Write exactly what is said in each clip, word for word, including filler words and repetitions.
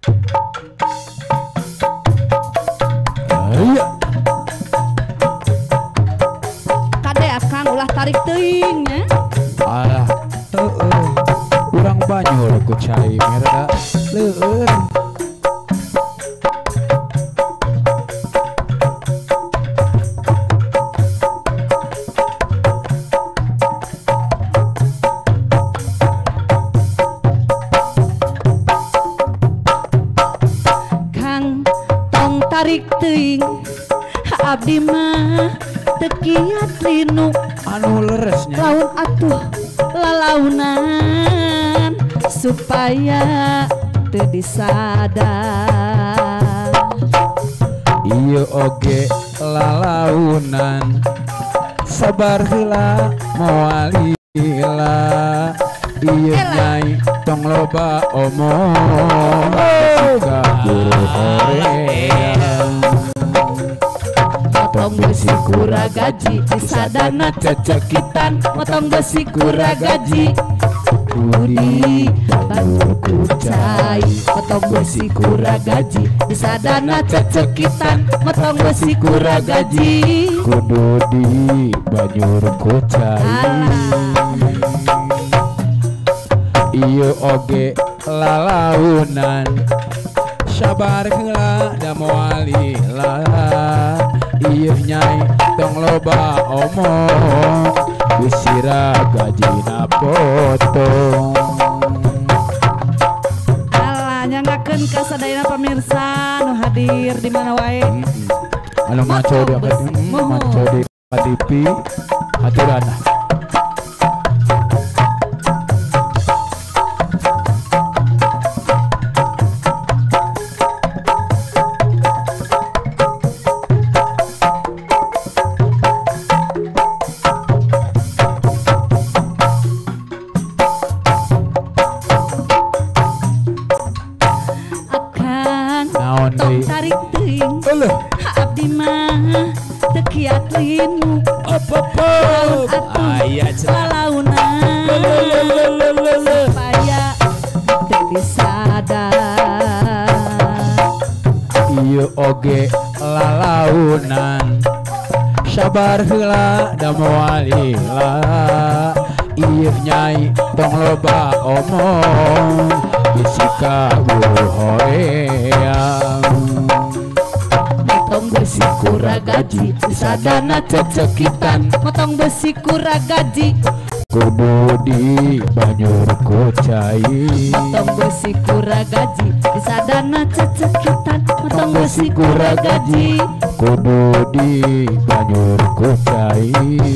Iya. Kade akang ulah tarik teuing nya. Alah, heeh. Urang banyur ku cai merda leueur. Kang tong tarik teuing. Abdi mah teu kiat linu. Anu leresnya. Laun atuh lalaunan supaya teu disadar. Ieu oge lalaunan sabar heula moal heula. Ieu nyai tong loba omong ka guru horeang. Motong besi kura gaji di sadana cecekitan. Motong besi kura gaji Budi bantu kucai. Motong besi kura gaji di sadana cecekitan. Motong besi kura gaji Kudu di banjur kucai. Ieu oge lalaunan sabar heula da moal lila. Ieu nyai tong loba omong bisira gajina potong. Alah nyangakeun ka sadayana pamirsa nu hadir di mana wae. Anu maco di akad maco di T V haturana. Tong tarik teuing. Abdi mah teu kiat linu. Apa-apa aya lalaunan supaya teu disadar. Ieu oge lalaunan sabar heula da moal lila. Ieu nyai tong loba omong bisika guru horeang. Motong besi kura gaji di sadana cecekitan. Motong besi kura gaji Kudu di banjur kucai. Motong besi kura gaji di sadana cecekitan. Motong besi kura gaji Kudu di banjur kucai.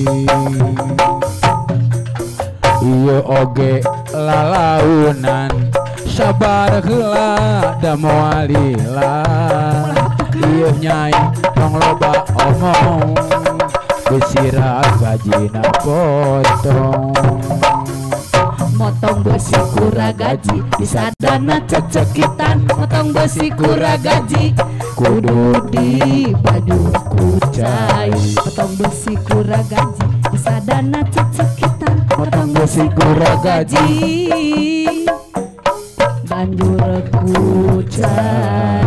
Ieu oge lalaunan sabar heula da moal lila. Ieu nyai tong loba omong bisira gajina potong. Motong besi kura gaji di sadana cecekitan. Motong besi kura gaji Kudu di baju kucai. Motong besi kura gaji di sadana cecekitan. Motong besi kura gaji banjur kucai.